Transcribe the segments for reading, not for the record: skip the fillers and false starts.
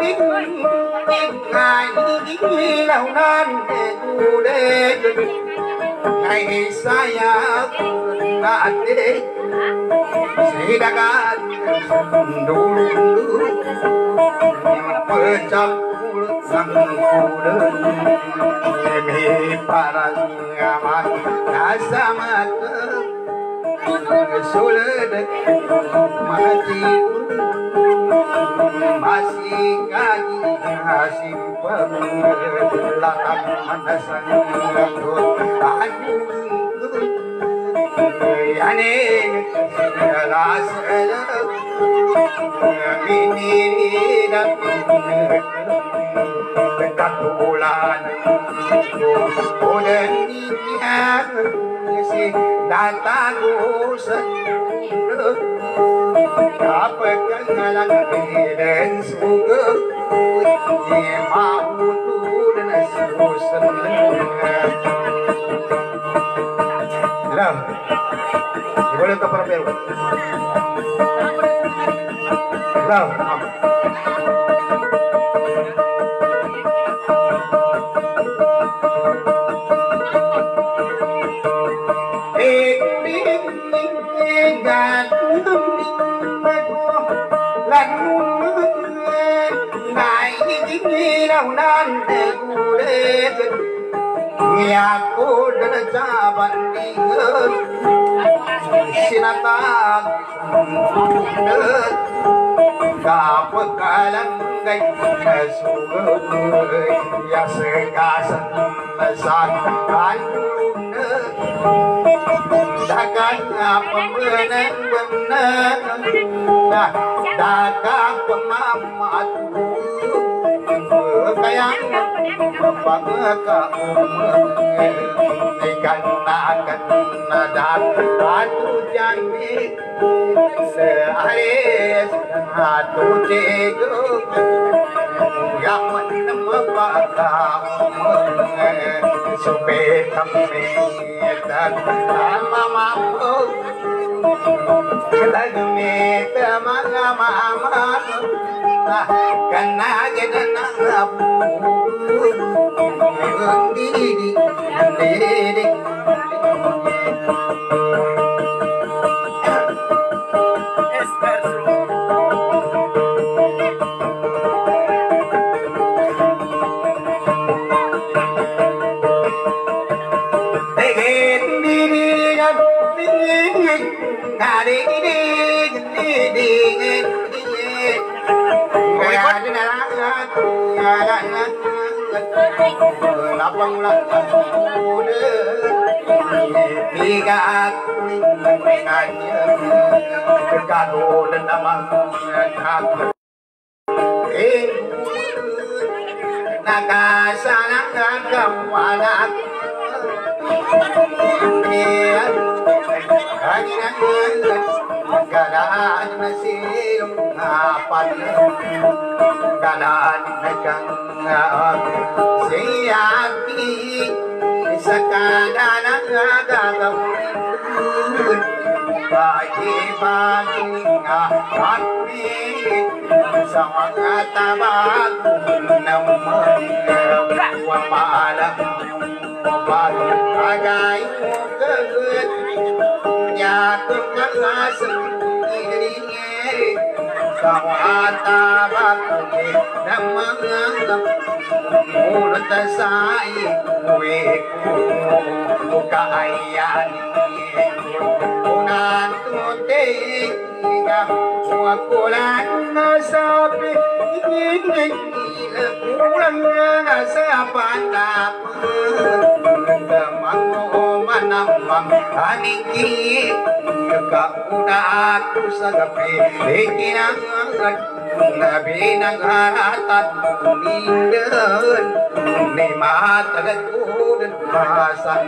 đích ngài lâu nan cụ đê ngày saya đã đê si dagat dulu pecah sang kuda demi para ngamat nasamat sulit mati masih kaji hasil pemelakan manasan aku yani jelas ini dan dekat bulan bulan ini si datang usan apa kengalan dan suga mau turun susan Lam, boleh ke perpel? Lam, aku derajat bandingan sinatag dapat kalang gay sugoy ya segasan masan kanuna dagan pemenang benar dagang pemamatu kayang pagka ikan akan nadat atu janji sealis atu jego yang menempaka supaya kami dan mampu lagmi tamanga mama karena jadi nabu diri diri lapang lapang muda tiga kanya kado dan nama naga sanang kawanak gadaan masih apa gadaan nakang siati sekadang agak bagi bagi hati sama kata baku nama malam baru agai kegut jatuh kelas sama kata baku nama mulut saya kueku kaya nanti wakulan sapi ini pulang siapa nak demang manam aniki udah aku sagapi ikinang nabi nangharatan nindan ni mata dan pasan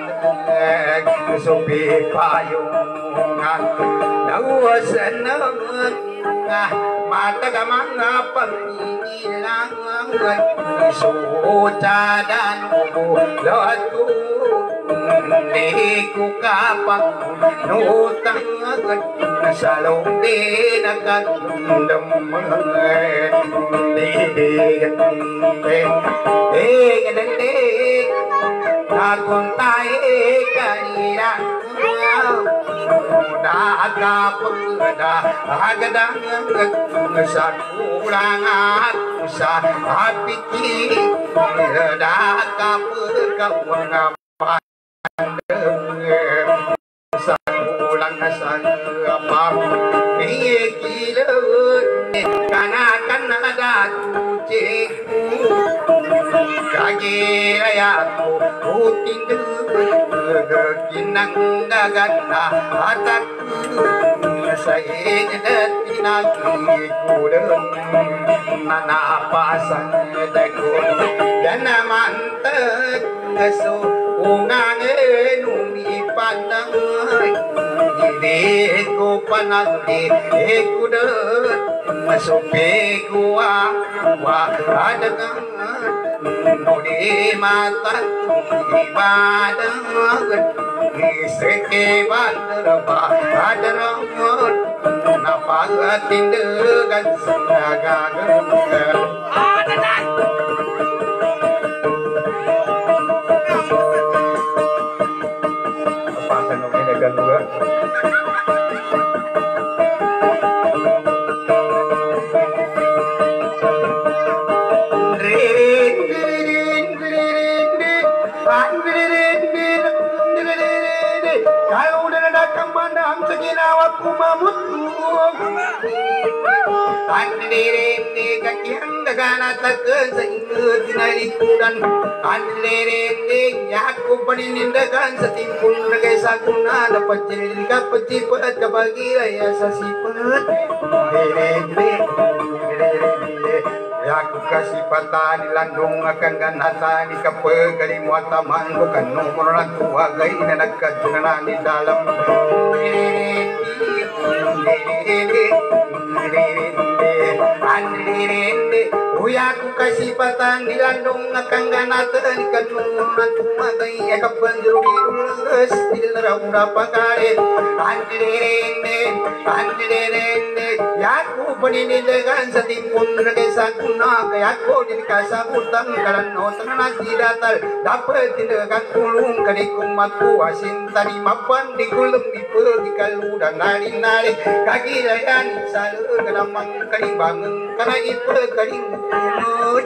supi payungan dawa senang mata gamang pangilang suca dan latu ku kapag nutang sa loob din agad damay di Takun tae kanira Daga pengda Agadang Sakurang Atusa Apiki Daga pengkawan Pandeng Sakurang Sanapam Kira Kana Datuciku Kagila ya puting kinang dagata atak saya tinaki kudeng mana pasan dekun dan mantek so ungang numi pandang ide ko panati kudeng masuk gua adegang Nudi mata ibadah Isrike badraba Adramut Napagat tindagan Senagagan Apa sanok ini dengan dua Kalau udah datang pandang seginawaku mamutu Andrerende kakiang dagana takkan seingat dinarikudan Andrerende nyaku panindagan setimpun nagai sakuna dapat jadi dapat cipat kabagi raya sasipat Aku kasih patah di landung akan ganasa di kapegari muataman bukan nomor ratu agai nenek kajunan di dalam Aku kasih patah di landung akan ganasa di kandung ratu agai kapan jeruk di lerau berapa kali Aku penindakan setimpun rekesaku Kaya aku jadi kasabutan Kalan otan nasi datal Dapat tindakan kulung Kadikung maku asin Tadi mapan di kulung Dipergi kalu dan nari-nari Kaki layan Salu kedamang Kadimbangun Karena ipe kading kumut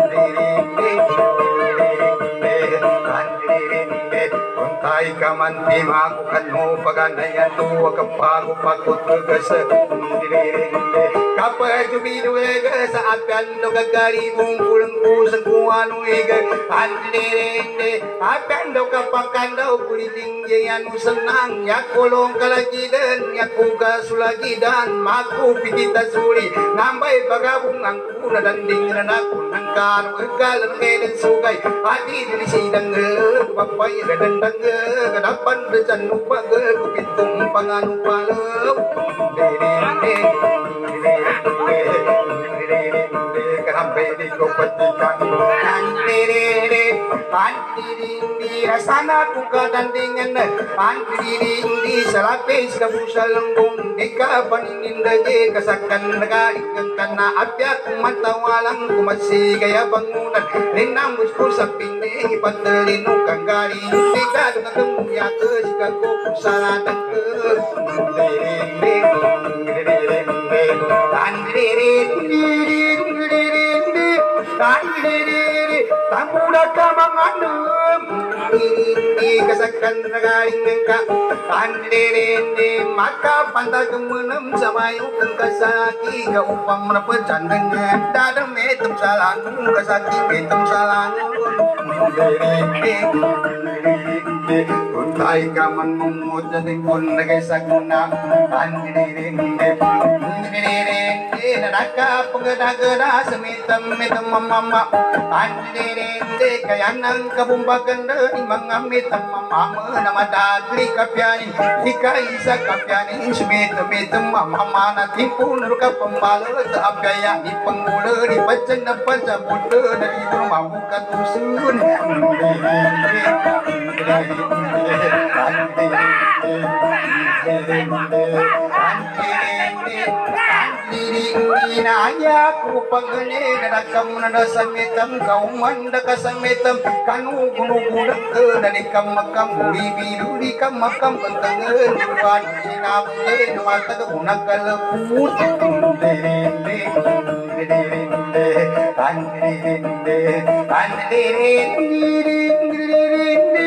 Untai kamanti maku kanu Paganayan tuwa kapagu Pakut kegesa Kapag jubiduega sa akan do gagari bungkulang pusang kuano ega Andirende akan do kapakan do kuliting jayan senang Yakolong kalagidan yakuga sulagidan Maku pitita suli Nambay bagabung ang kuna danding na nakun Ang kano egalan kedan sugay Adi dili sidang papay gadandang Kadapan besan upag kupitung panganu palaw Sampai di kompetikan Antiri rasana kuka dandingan Antiri selapis kabusa lembung Dika paningin daje kasakan negari Kena apya kumata walang kumasi gaya bangunan Rinam busku saping dengi patelinu kanggari Dika dengan kemuya ke jika kusala dan ke Tamuda kamangandum kasakan nagaring ka Tandirende maka pantai kemenam samayu kang kasaki ka upang merapecan dengan dadam metem salangu kasaki metem salangu Untai kaman mumut jating pun nagay saguna Tandirende Nadaka penggeda-geda semitem-mitem mama Andirende kayanang kabumbagan dari mangamitem mama Nama dagri kapyanin Ika isa kapyanin semitem-mitem mama Natimpun ruka pembalut Abgaya di penggula di pacan dapat jabuta dari rumah buka tusun Andirende diri naya ku pagane nadakam nadasametam kauman dakasametam kanu gunu gudak dari kamakam uri biru di kamakam bentangan buat sinam le mata gunak kalput derinde derinde andirinde andirinde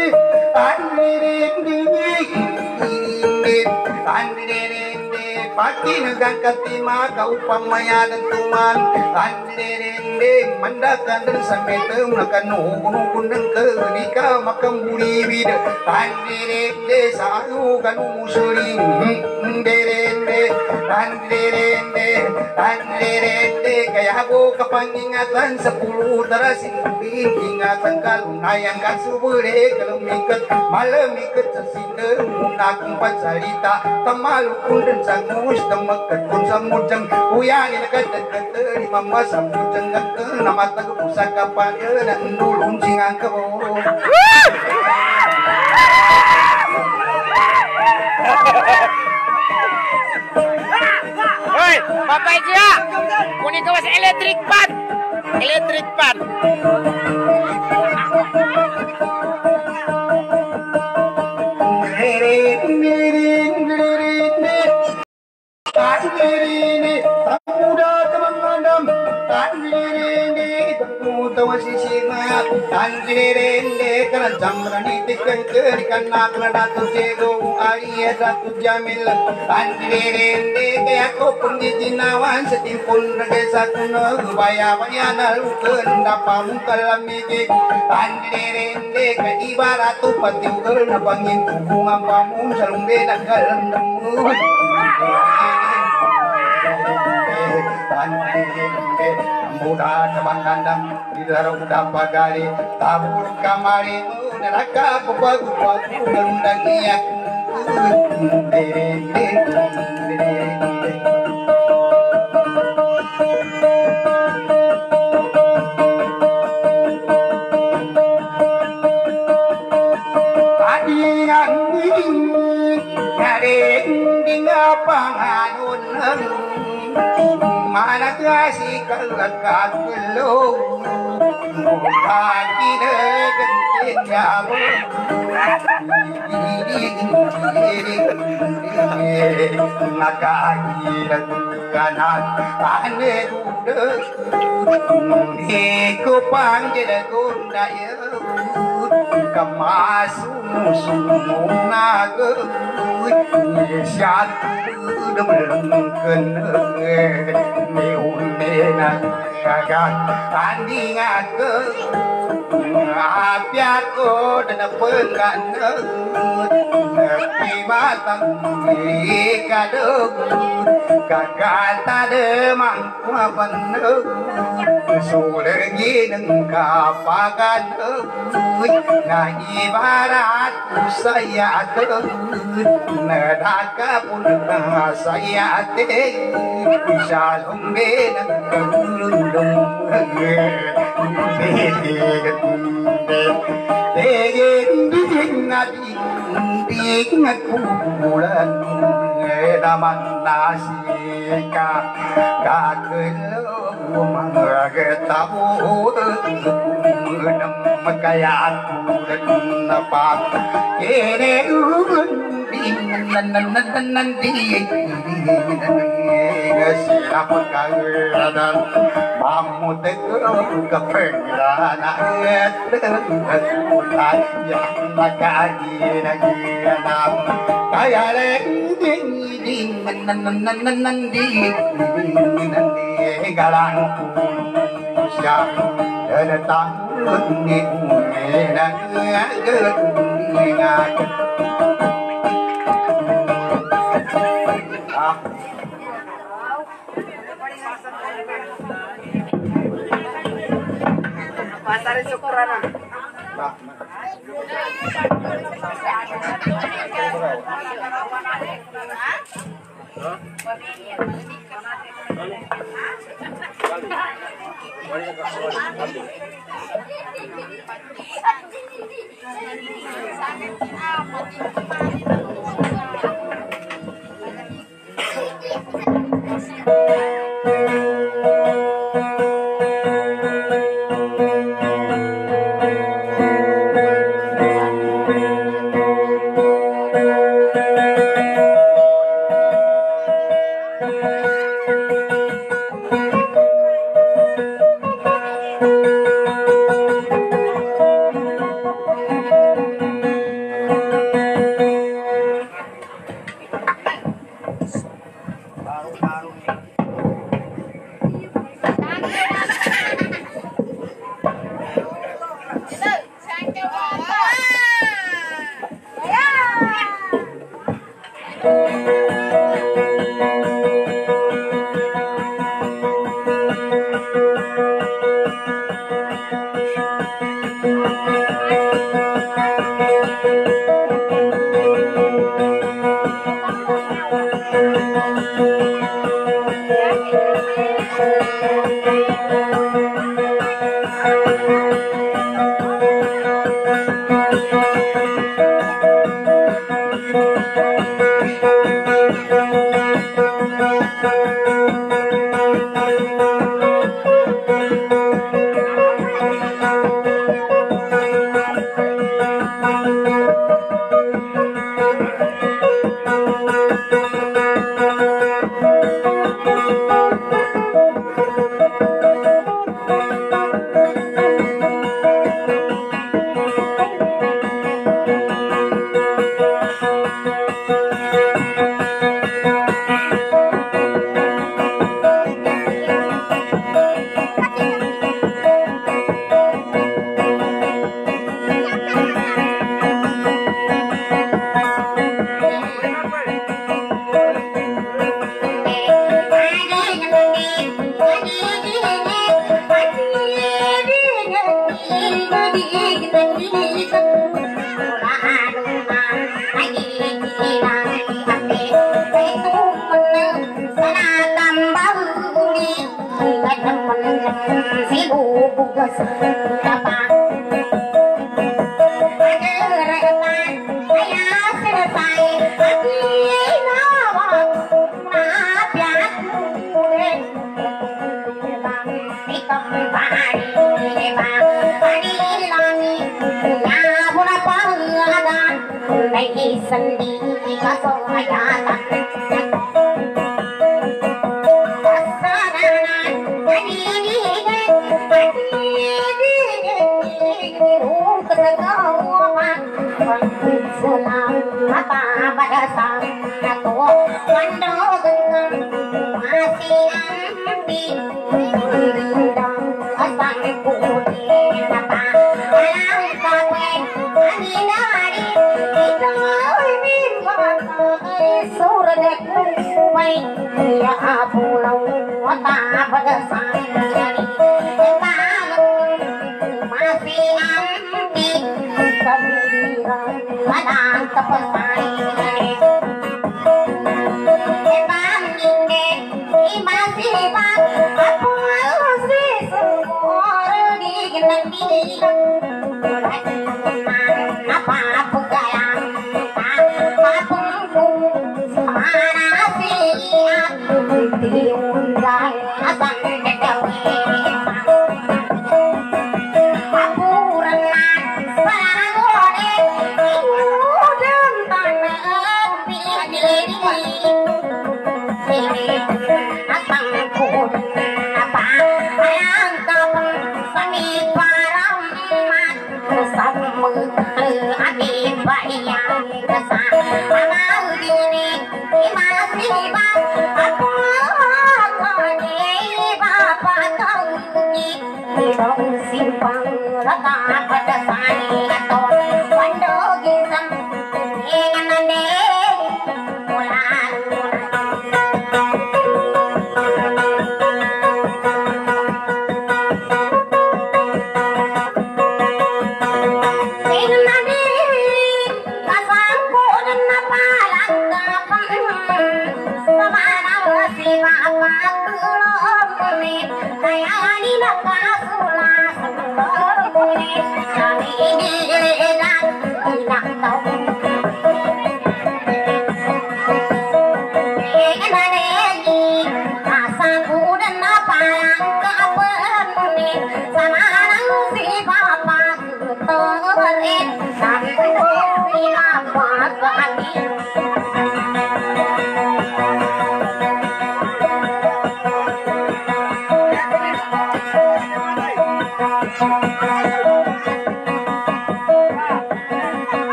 Patin gangkatima kau pamaya dan tuman andirende mandakan dan sametem nakan nugun dan kenika makam buri bid andirende sayu kanu musuri derende andirende kaya aku kepangingatan 10 terasing ingatan kalunayang kasubure kalau mikat malam mikat sesinde munakung pacarita tamalukun dan sangus tamakat pun samujang uyani nakat di mama samujang nama tagu pusaka pada dan dulun singang kebo Hei, Bapak Ija, kuning kawas electric pan. Electric pan. Andirende kana jamrani tikkan kana kana tu jego ariya satu jamil andirende kaya ko pundi jinawan setimpun rage sakuna baya baya nalukun dapam kalamige andirende ka ibaratu patiugal na bangin bunga pamu salungge nagalam nemu andirende muda kamandam didara udah pagari tabur kamari neraka pepagu pagu undang iya mana kasih kelakat belum hati dengan jamu maka hilang kanan ane udah ku panggil gundaya kemasu sumunga syat demelengkeun neunena kagat tandingakeun apiatku dan penggandeun nepi batang kadung kagat tademang kuapandeun sulegi neng kapagandeun na ibarat saya teun nedaka pun saya teh shalom benang kelundung kubulan daman nasika kakelo mangagetamu makaya aku dan napak kene nanti siapa kagak mamu teko kepengiran yang makagi lagi nam kaya lagi nanti galang siap datang ni nak ingat pasar syukuran.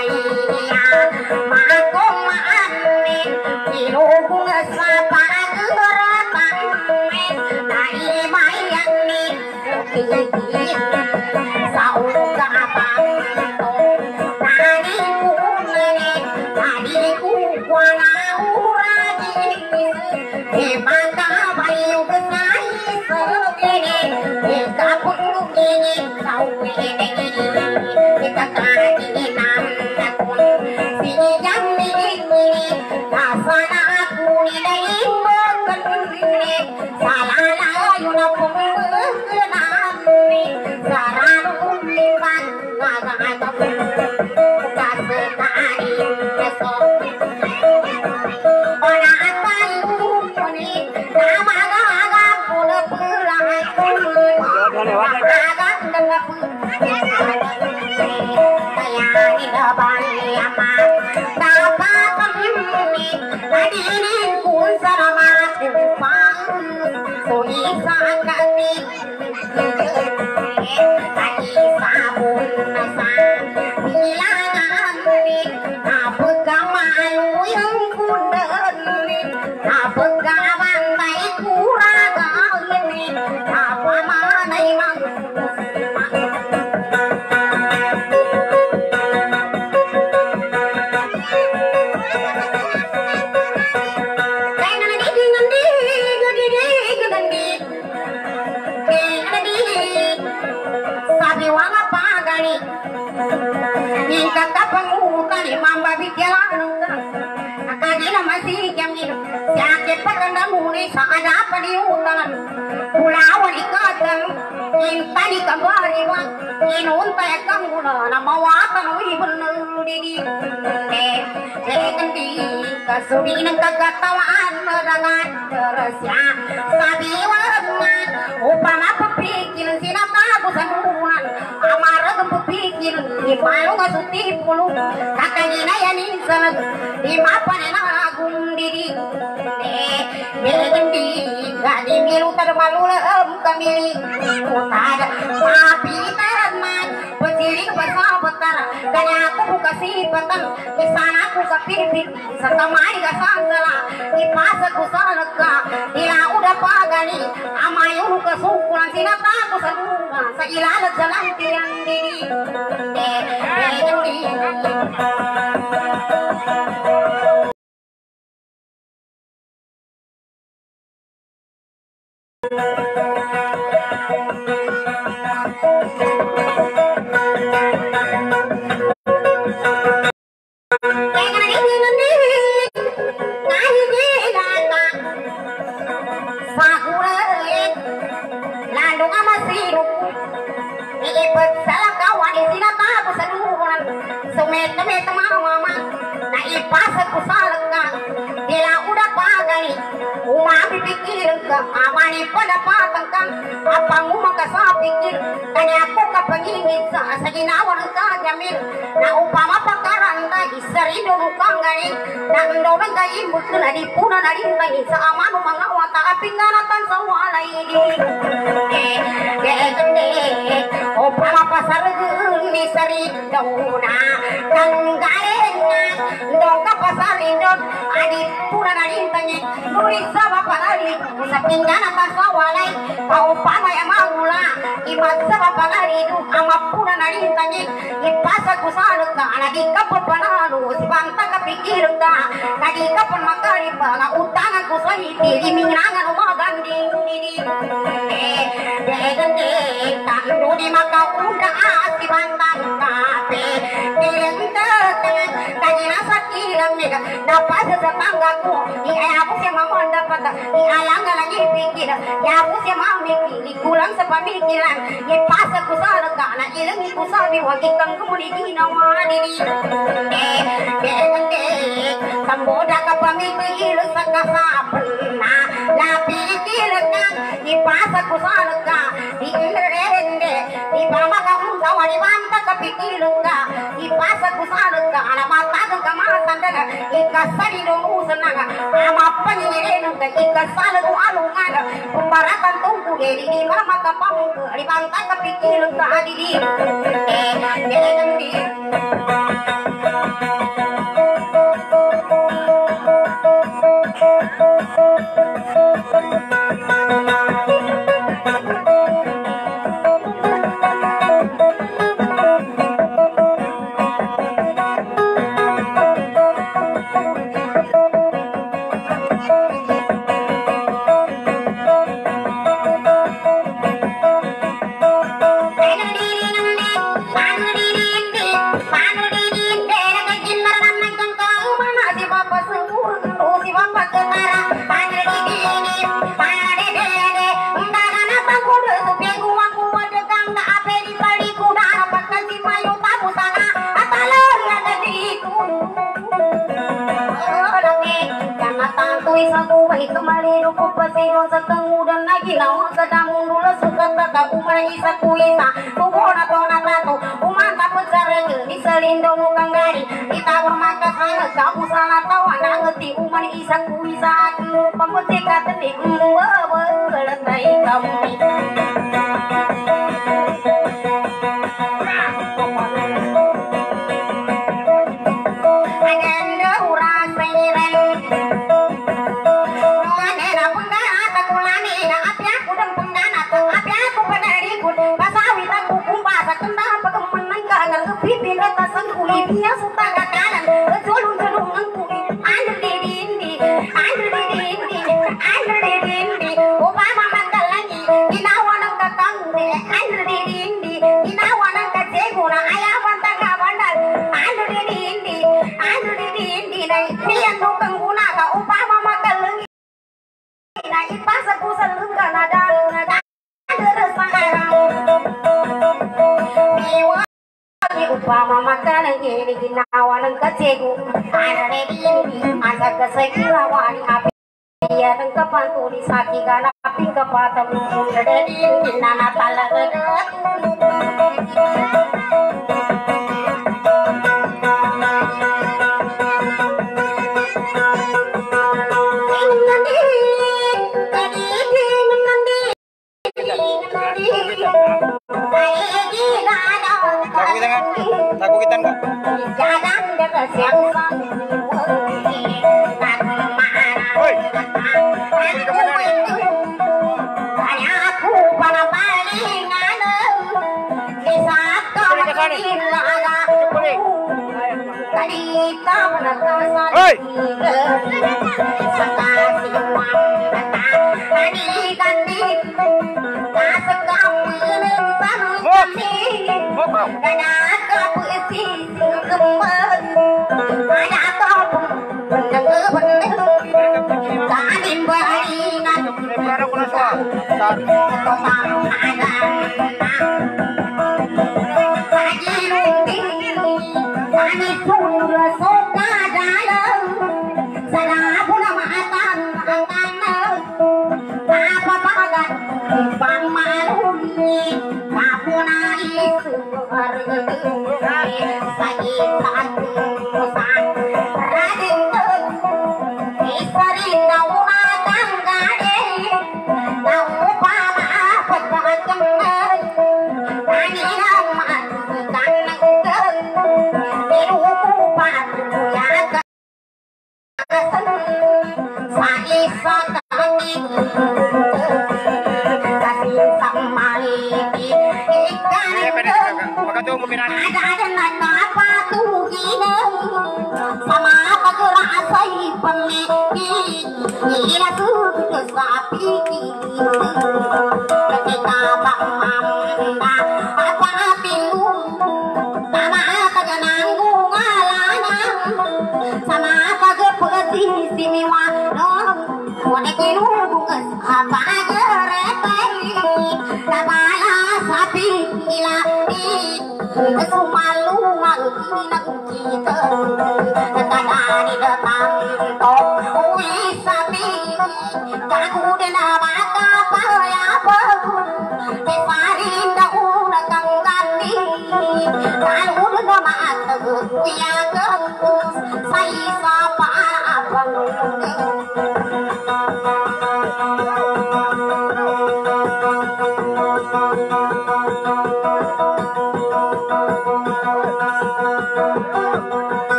Di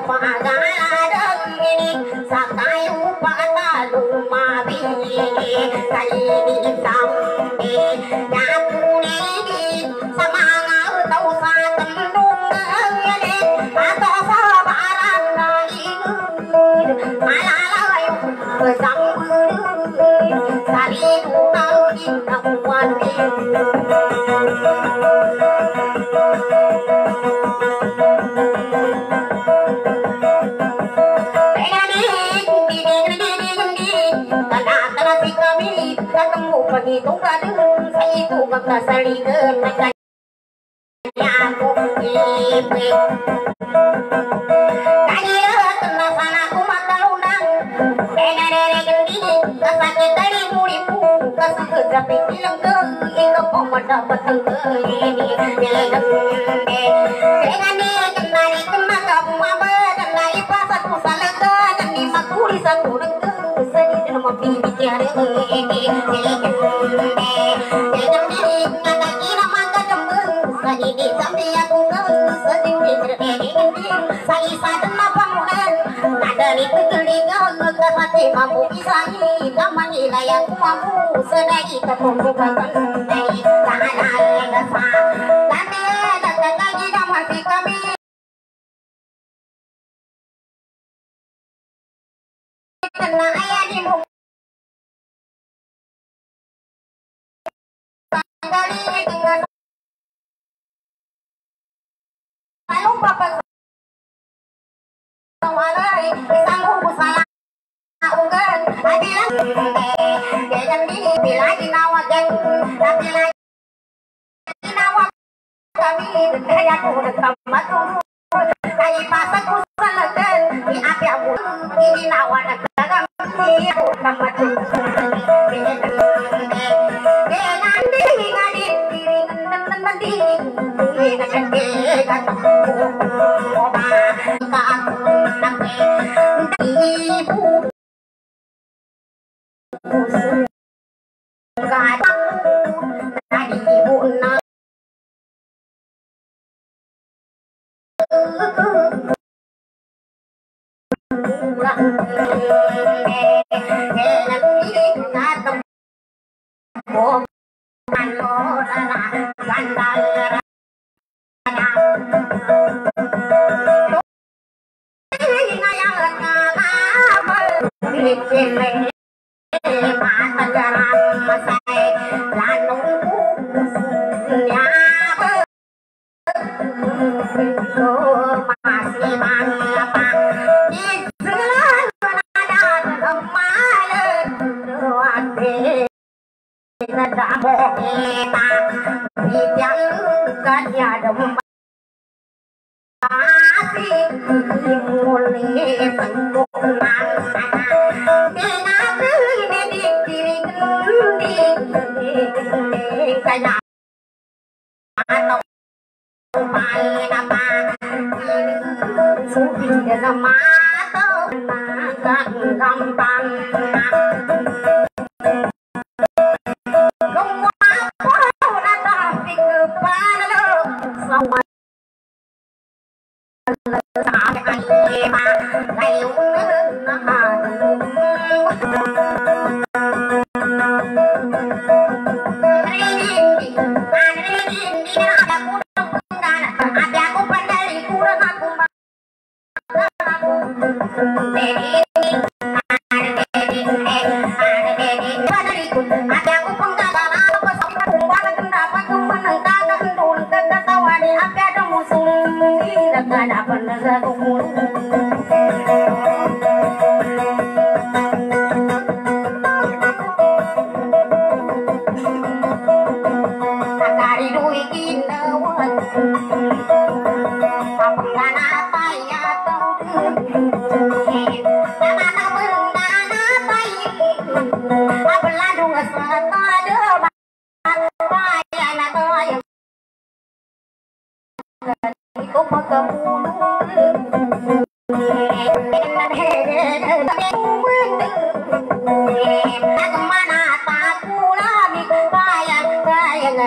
Kaya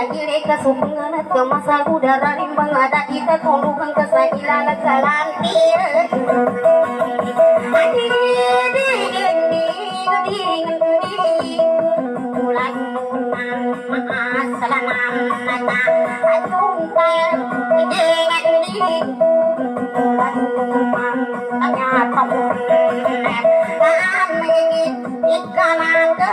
kesupengan ke masa udara rimbang ada kita tolong kesakilan kelantir mulai salam mata ajungkan dengan diri mulai ternyata ikan ada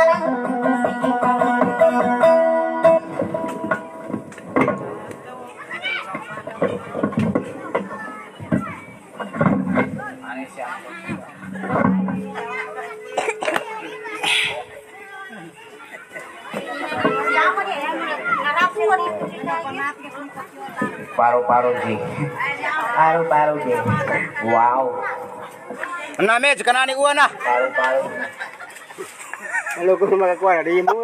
Paru-paru ji. Paru-paru ji. Wow. Name kanani uwan na. Paru-paru. Halo ko makakuha di mo.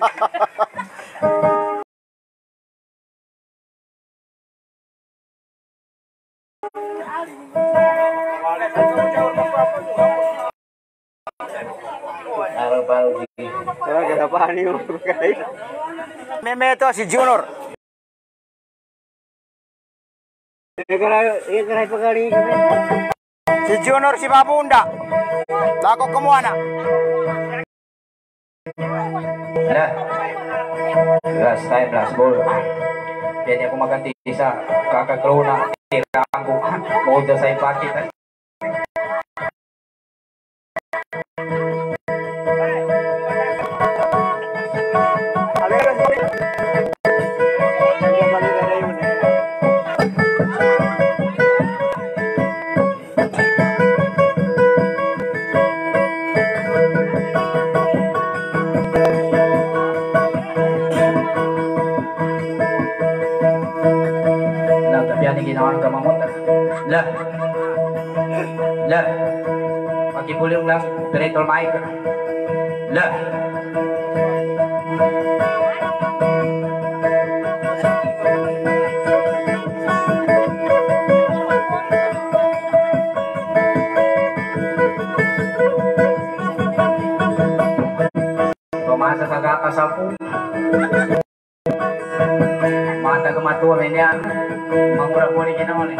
Paru-paru ji. Kenapa nih? Meme itu si Junior. Ini pekali. Si Junior si Babunda. Tako kemana? Nah, last time, last ball. Jadi aku makan tisa, kakak keluna, tirangku, mau saya pakai. Ginawa ng gamamot lah pagkipulong lang operator mic lah pemasa sa kakasapu mata kematuan ini mangura boleh kena mana?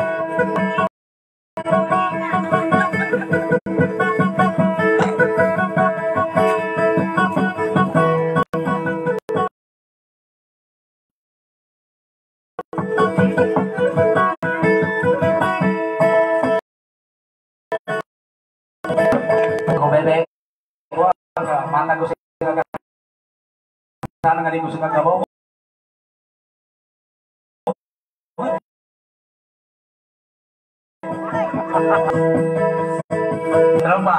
Kau bebek, gua mata gua suka sana nggak di suka kabau. Terima.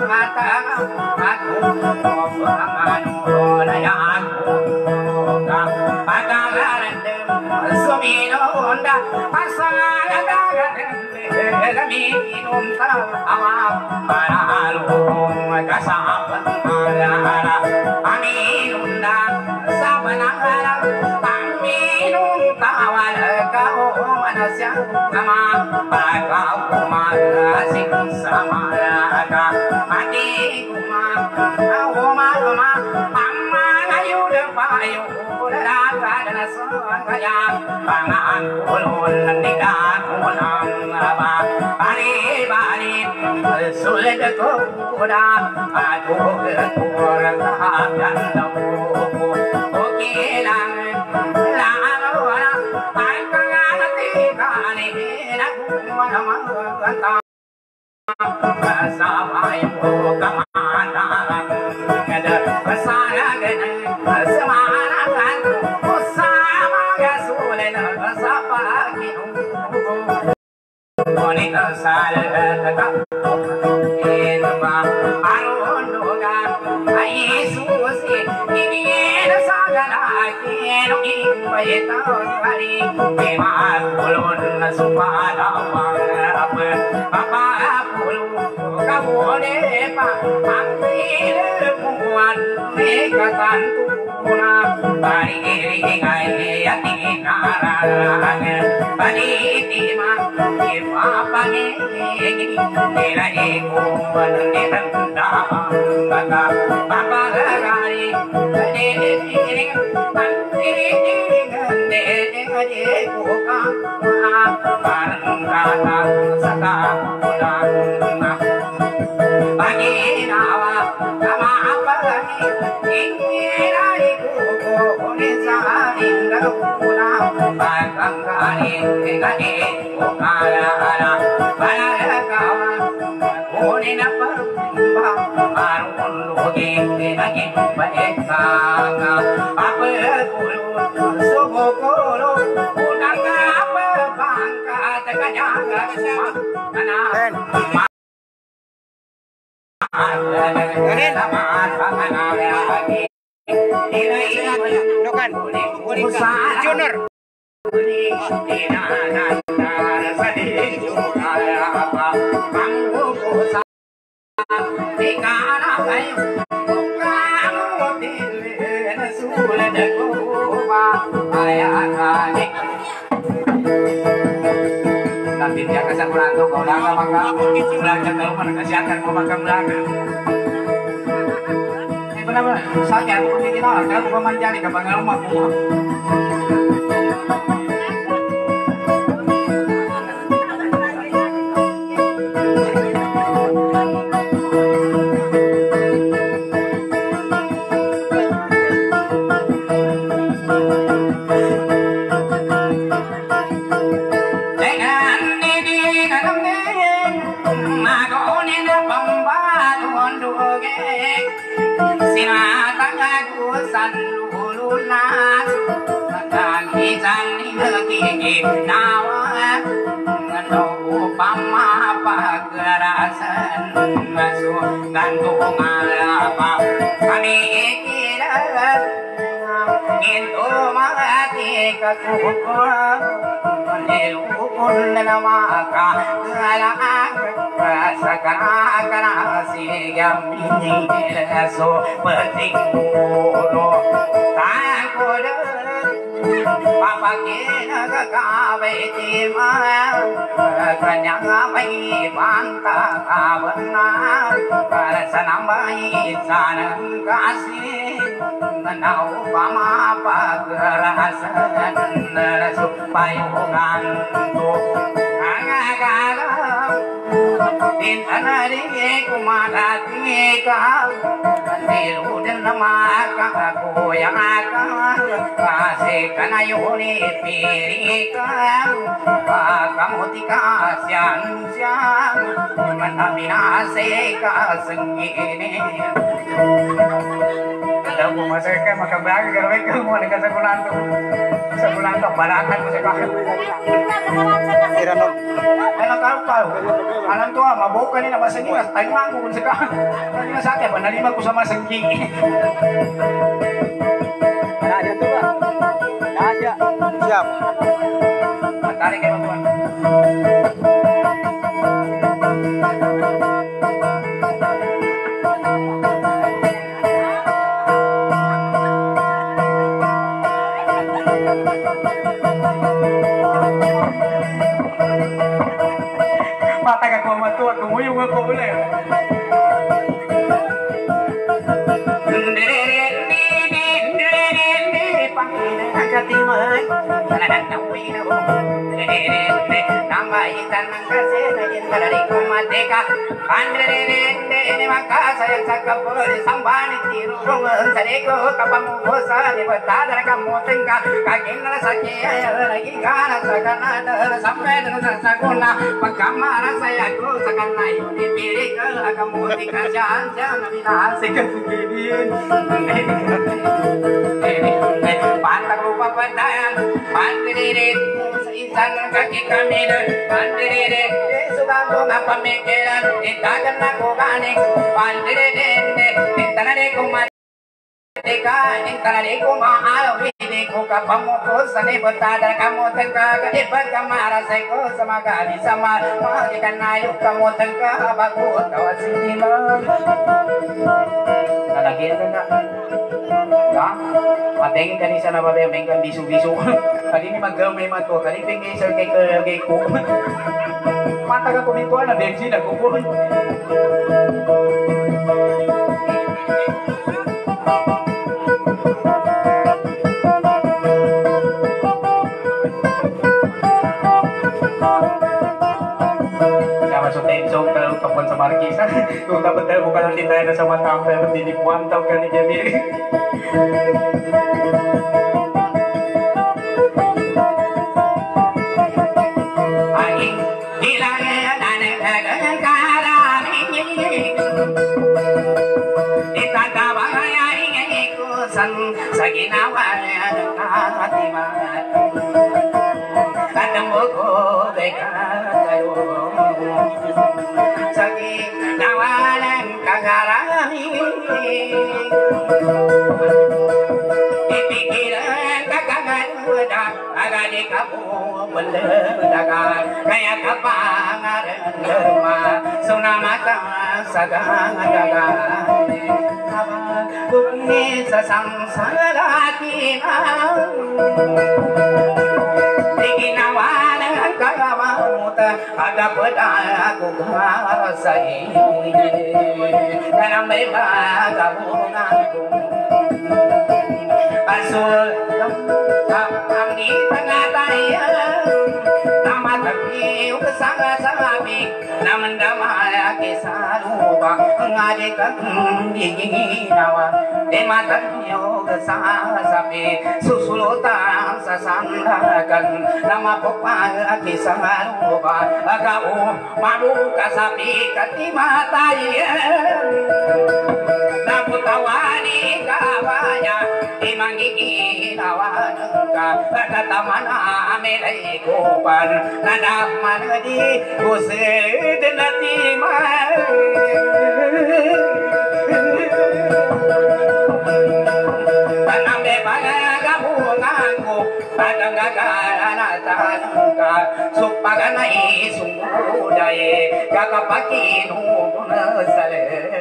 Junior. Nanti dia kasih belaga, kau belaga maka belaga kalau mana kesehatan mau makan belaga. Ini benar-benar sakit aku punya kita kalau kau manjani ke bangga rumah aku. Papa kena kakawe tima kanyang mai panta kabenar sanambai sanang kasih menau pama pagerasan supayungan tu agagala intanari kumadati ka nirudan maka koyaka kasih kanayoni pirika pakamutika sian sian manabinase ka sengini kalau mau masuk ke maka bagi kalau mereka mau dekat sekolah tu sebulan tok balakan mo sa kahan. Iranon. Ay nagkaroon. Alam to, mabuk kanina masanggi. Tayo lang ko sa kahan. Kanina sa akin, panalima ko sa masanggi. Ada tuh Pak. Ada. Siap. Tarik kayo tuan. Mata ka matua, kumuyong ako ulit. Pantang lupa padayan, pandiri sa isang kaki kami pandiri sudah ngapa mikiran itagan ako ganing pandiri tanare ko mateka tanare ko maalaw hindi ko kapamukos sa nibotadar kamu tengka kaibat kamara sa ko sa magali sama magikan nayo kamu tengka bagut tawat sinima nalagyan na ya, mateng kani sana ba may kan bisu-bisu. Kani ni maggamay man to, kani pingay sir kay ko. Mata ka ko dito na bensin ako po. Masuk tenso kalau telepon sama Markisa, kung dapat tayo bukan nanti tayo na sama tampil bertinipuan tau kan jadi. Aing hilangnya dan karami, ditanda bahaya ingin ikusan saginawannya katima. Ketemu ko kayo sagi nawalan kagarami dipikiran kagagaduda agadi kamu mendagang kaya kapangaran lemah sunamata sagadagang bumi sasamsara kinang Ginawanan kagamutan aga pada aku karasai dalam bagabunganku asul ang di tengah daya nama tapi kesanga-sangabi naman damaya kisah lupa ngadikan giginawa di mata nyo kesasabi susulutan sasandakan nama pokpag kisah lupa agau malu kasabi katimataya naputawani kawanya imangiginawan ka katamana amelay kupan nadaman di kusid natiman panambe panagabunganku padangagaranatangka supaganay sumuday kakapakinunasale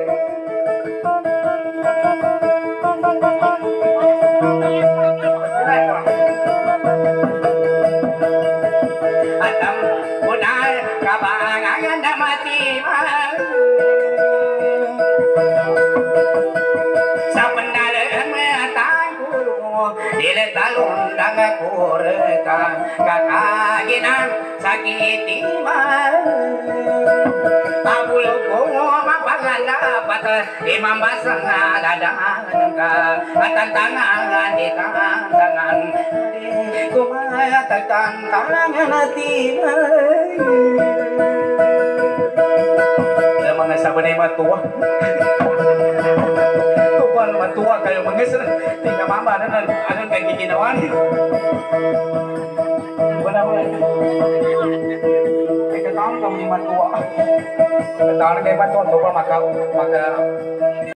Atam unar kabangan na matiman sa pandalan matangku diletalong nagakureka kakaginan sakitiman Abulo ko mapagalapat imambasang dadaan ka at ang tangan di tangan kumaya tangan natin mga sabanay matuwa matua kayak menges tinggal mama dan ada kayak gini nawan benar benar kayak tahun kamu di matua tahun kayak matua coba maka